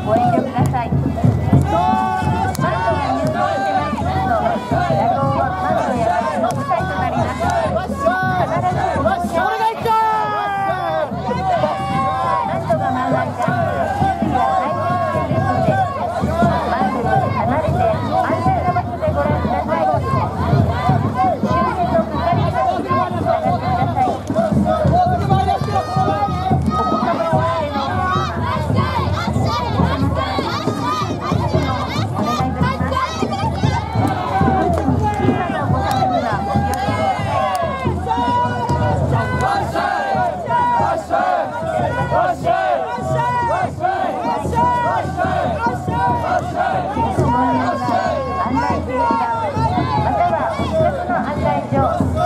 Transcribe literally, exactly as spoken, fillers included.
ご遠慮ください。マントが入場してまいりますと、車道はマントやバスの舞台となります。必ずお願いします。マントが舞う間、周囲は回転しているので、マントより離れて安全な場所でご覧ください。周辺の係員の指示に従ってください。案内掲示板またはお近くの案内所